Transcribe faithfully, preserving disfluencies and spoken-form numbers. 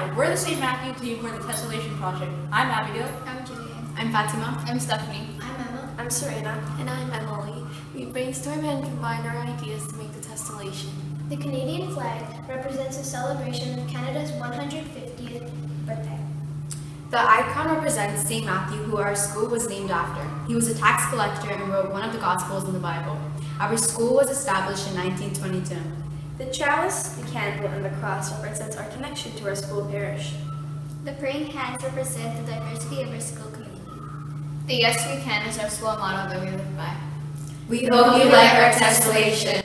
Hi, we're the Saint Matthew team for the Tessellation project. I'm Abigail. I'm Gilliane. I'm Fatima. I'm Stephanie. I'm Emma. I'm Serena. And I'm Emily. We brainstorm and combine our ideas to make the Tessellation. The Canadian flag represents a celebration of Canada's one hundred fiftieth birthday. The icon represents Saint Matthew, who our school was named after. He was a tax collector and wrote one of the Gospels in the Bible. Our school was established in nineteen twenty-two. The chalice, the candle, and the cross represents our connection to our school parish. The praying hands represent the diversity of our school community. The Yes We Can is our school motto that we live by. We hope you like our Tessellation.